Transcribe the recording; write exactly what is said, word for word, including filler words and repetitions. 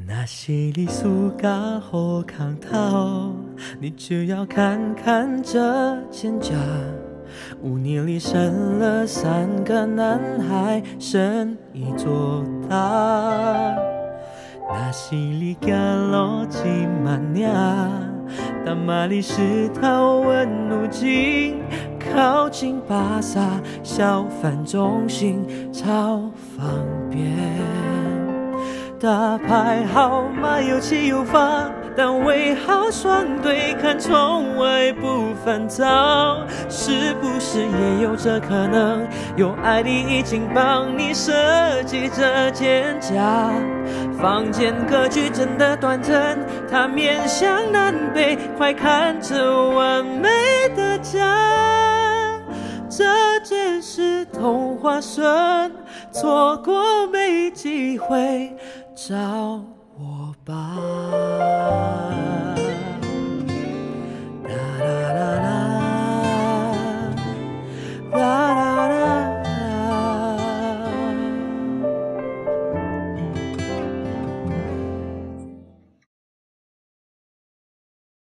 那是你暑假好康头，你就要看看这蒹葭。五年里生了三个男孩，生一座塔。那是你走路一万年，但马里石头问路径，靠近巴萨小贩中心超方便。打牌号码有七有八，但尾号双对看窗外不烦躁，是不是也有这可能？有爱的已经帮你设计这蒹葭，房间格局真的端正，它面向南北，快看这完美的家。这件事童话顺，错过没机会找我吧。